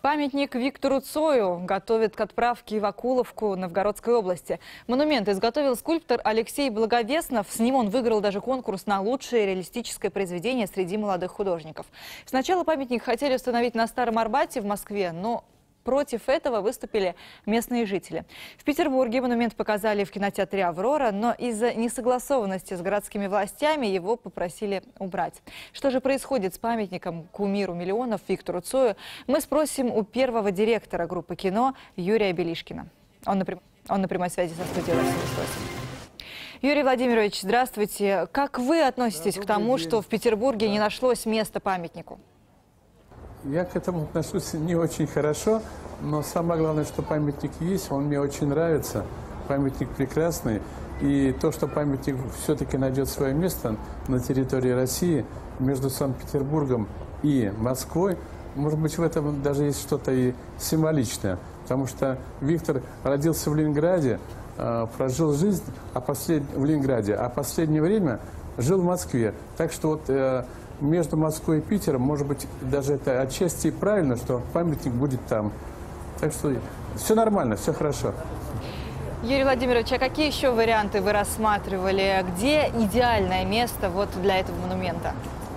Памятник Виктору Цою готовят к отправке в Окуловку Новгородской области. Монумент изготовил скульптор Алексей Благовеснов. С ним он выиграл даже конкурс на лучшее реалистическое произведение среди молодых художников. Сначала памятник хотели установить на Старом Арбате в Москве, но против этого выступили местные жители. В Петербурге монумент показали в кинотеатре «Аврора», но из-за несогласованности с городскими властями его попросили убрать. Что же происходит с памятником кумиру миллионов Виктору Цою, мы спросим у первого директора группы кино Юрия Белишкина. Он на прямой связи со студией «Россия-108». Юрий Владимирович, здравствуйте. Как вы относитесь к тому, что в Петербурге не нашлось места памятнику? Я к этому отношусь не очень хорошо, но самое главное, что памятник есть, он мне очень нравится. Памятник прекрасный. И то, что памятник все-таки найдет свое место на территории России, между Санкт-Петербургом и Москвой, может быть, в этом даже есть что-то и символичное. Потому что Виктор родился в Ленинграде, прожил жизнь в Ленинграде, а последнее время жил в Москве. Так что вот между Москвой и Питером, может быть, даже это отчасти и правильно, что памятник будет там. Так что все нормально, все хорошо. Юрий Владимирович, а какие еще варианты вы рассматривали? Где идеальное место вот для этого монумента?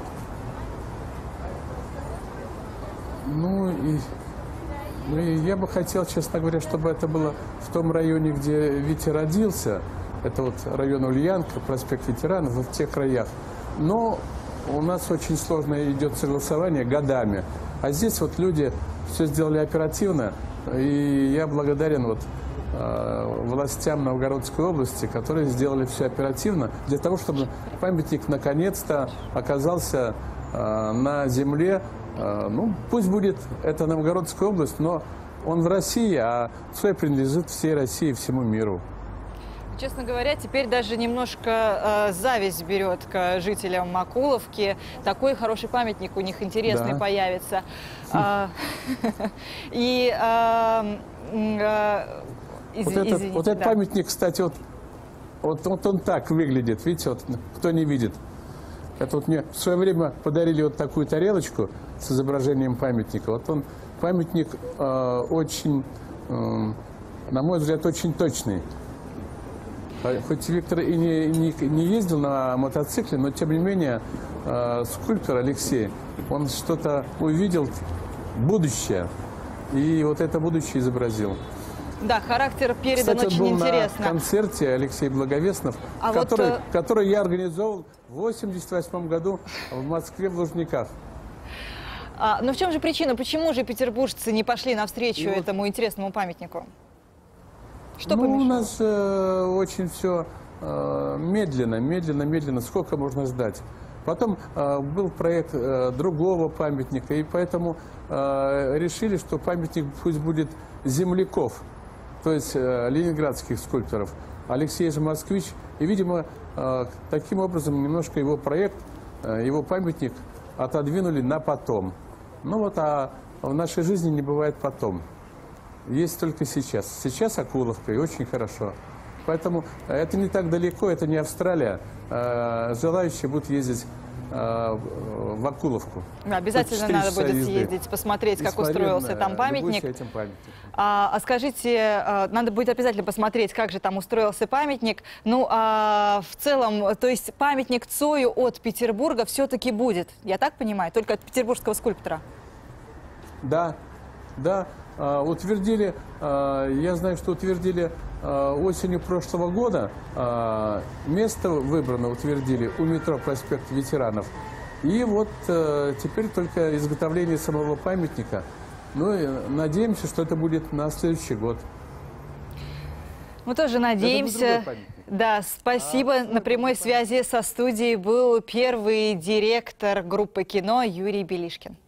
Я бы хотел, честно говоря, чтобы это было в том районе, где Витя родился. Это вот район Ульянка, проспект Ветеранов, в тех краях. Но у нас очень сложно идет согласование годами. А здесь вот люди все сделали оперативно. И я благодарен вот властям Новгородской области, которые сделали все оперативно, для того, чтобы памятник наконец-то оказался на земле. Ну, пусть будет это Новгородская область, но он в России, а Цой принадлежит всей России, всему миру. Честно говоря, теперь даже немножко зависть берет к жителям Окуловки. Такой хороший памятник у них интересный появится. Вот этот памятник, кстати, вот он так выглядит, видите, вот кто не видит. Это вот мне в свое время подарили вот такую тарелочку с изображением памятника. Вот он, памятник очень, на мой взгляд, очень точный. Хоть Виктор и не ездил на мотоцикле, но тем не менее скульптор Алексей, он что-то увидел, будущее, и вот это будущее изобразил. Да, характер передан. Кстати, очень интересно. На концерте Алексей Благовеснов, который я организовал в 1988 году в Москве в Лужниках. Но в чем же причина? Почему же петербуржцы не пошли навстречу этому интересному памятнику? Что помешало? У нас очень все медленно. Сколько можно ждать? Потом был проект другого памятника, и поэтому решили, что памятник пусть будет земляков, то есть ленинградских скульпторов. Алексей же москвич, и, видимо, таким образом немножко его проект, его памятник отодвинули на потом. Ну вот, а в нашей жизни не бывает потом. Есть только сейчас. Сейчас Окуловка, и очень хорошо. Поэтому это не так далеко, это не Австралия. Желающие будут ездить в Окуловку. Обязательно надо будет съездить, посмотреть, как устроился там памятник. А скажите, надо будет обязательно посмотреть, как же там устроился памятник. Ну, а в целом, то есть памятник Цою от Петербурга все-таки будет, я так понимаю, только от петербургского скульптора? Да. Утвердили, я знаю, что утвердили осенью прошлого года, место выбрано, утвердили у метро проспект Ветеранов. И вот теперь только изготовление самого памятника. Ну и надеемся, что это будет на следующий год. Мы тоже надеемся. Да, спасибо. На прямой связи со студией был первый директор группы кино Юрий Белишкин.